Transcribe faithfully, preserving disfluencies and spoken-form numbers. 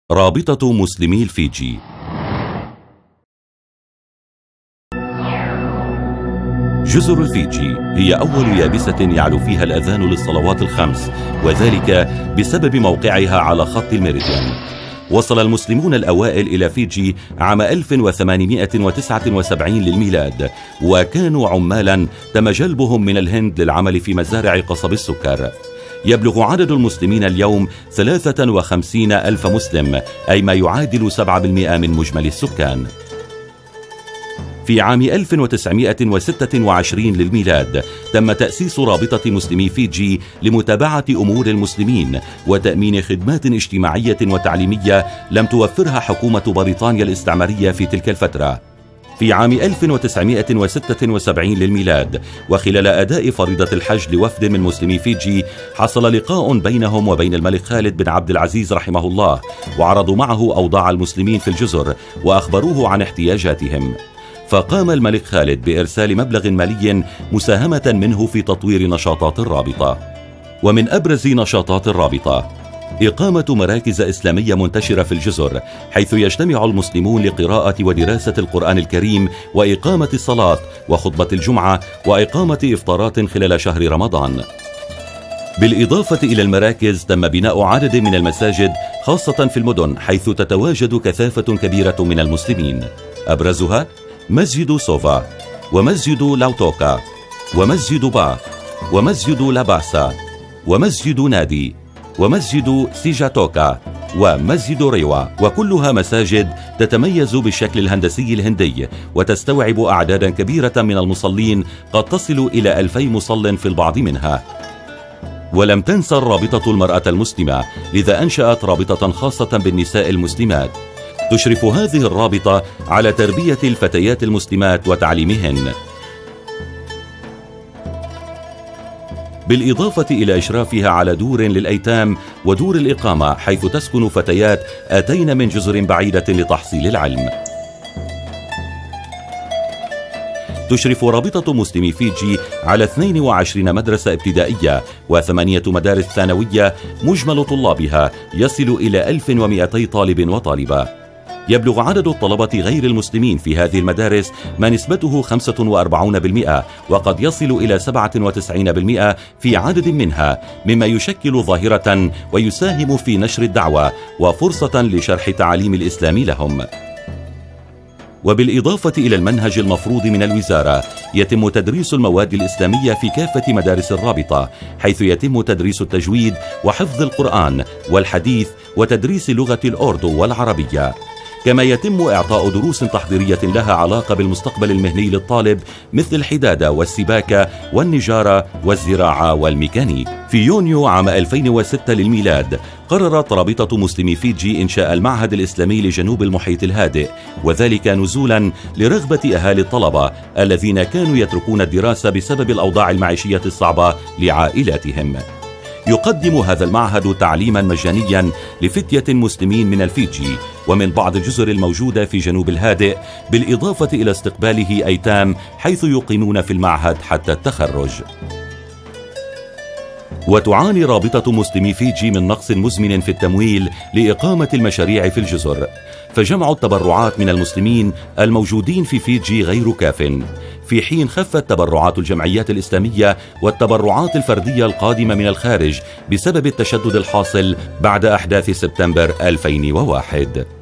رابطة مسلمي الفيجي. جزر الفيجي هي أول يابسة يعلو فيها الأذان للصلوات الخمس، وذلك بسبب موقعها على خط الميريديان. وصل المسلمون الأوائل إلى فيجي عام ألف وثمانمائة وتسعة وسبعين للميلاد، وكانوا عمالا تم جلبهم من الهند للعمل في مزارع قصب السكر. يبلغ عدد المسلمين اليوم ثلاثة وخمسين ألف مسلم، أي ما يعادل سبعة بالمئة من مجمل السكان. في عام ألف وتسعمائة وستة وعشرين للميلاد تم تأسيس رابطة مسلمي فيجي لمتابعة أمور المسلمين وتأمين خدمات اجتماعية وتعليمية لم توفرها حكومة بريطانيا الاستعمارية في تلك الفترة. في عام ألف وتسعمائة وستة وسبعين للميلاد، وخلال أداء فريضة الحج لوفد من مسلمي فيجي، حصل لقاء بينهم وبين الملك خالد بن عبد العزيز رحمه الله، وعرضوا معه أوضاع المسلمين في الجزر وأخبروه عن احتياجاتهم. فقام الملك خالد بإرسال مبلغ مالي مساهمة منه في تطوير نشاطات الرابطة. ومن أبرز نشاطات الرابطة إقامة مراكز إسلامية منتشرة في الجزر، حيث يجتمع المسلمون لقراءة ودراسة القرآن الكريم وإقامة الصلاة وخطبة الجمعة وإقامة إفطارات خلال شهر رمضان. بالإضافة إلى المراكز تم بناء عدد من المساجد خاصة في المدن، حيث تتواجد كثافة كبيرة من المسلمين، أبرزها مسجد سوفا، ومسجد لاوتوكا، ومسجد با، ومسجد لاباسا، ومسجد نادي، ومسجد سيجاتوكا، ومسجد ريوا، وكلها مساجد تتميز بالشكل الهندسي الهندي، وتستوعب أعدادا كبيرة من المصلين قد تصل إلى ألفي مصل في البعض منها. ولم تنسى الرابطة المرأة المسلمة، لذا أنشأت رابطة خاصة بالنساء المسلمات. تشرف هذه الرابطة على تربية الفتيات المسلمات وتعليمهن، بالإضافة إلى إشرافها على دور للأيتام ودور الإقامة، حيث تسكن فتيات أتين من جزر بعيدة لتحصيل العلم. تشرف رابطة مسلمي فيجي على اثنين وعشرين مدرسة ابتدائية وثمانية مدارس ثانوية، مجمل طلابها يصل إلى ألف ومئتي طالب وطالبة. يبلغ عدد الطلبة غير المسلمين في هذه المدارس ما نسبته خمسة وأربعين بالمئة، وقد يصل إلى سبعة وتسعين بالمئة في عدد منها، مما يشكل ظاهرة ويساهم في نشر الدعوة وفرصة لشرح تعاليم الإسلام لهم. وبالإضافة إلى المنهج المفروض من الوزارة، يتم تدريس المواد الإسلامية في كافة مدارس الرابطة، حيث يتم تدريس التجويد وحفظ القرآن والحديث وتدريس لغة الأوردو والعربية. كما يتم إعطاء دروس تحضيرية لها علاقة بالمستقبل المهني للطالب، مثل الحدادة والسباكة والنجارة والزراعة والميكانيك. في يونيو عام ألفين وستة للميلاد قررت رابطة مسلمي فيجي إنشاء المعهد الإسلامي لجنوب المحيط الهادئ، وذلك نزولا لرغبة أهالي الطلبة الذين كانوا يتركون الدراسة بسبب الأوضاع المعيشية الصعبة لعائلاتهم. يقدم هذا المعهد تعليما مجانيا لفتية مسلمين من الفيجي ومن بعض الجزر الموجودة في جنوب الهادئ، بالإضافة إلى استقباله أيتام حيث يقيمون في المعهد حتى التخرج. وتعاني رابطة مسلمي فيجي من نقص مزمن في التمويل لإقامة المشاريع في الجزر، فجمع التبرعات من المسلمين الموجودين في فيجي غير كاف، في حين خفت تبرعات الجمعيات الإسلامية والتبرعات الفردية القادمة من الخارج بسبب التشدد الحاصل بعد أحداث سبتمبر ألفين وواحد.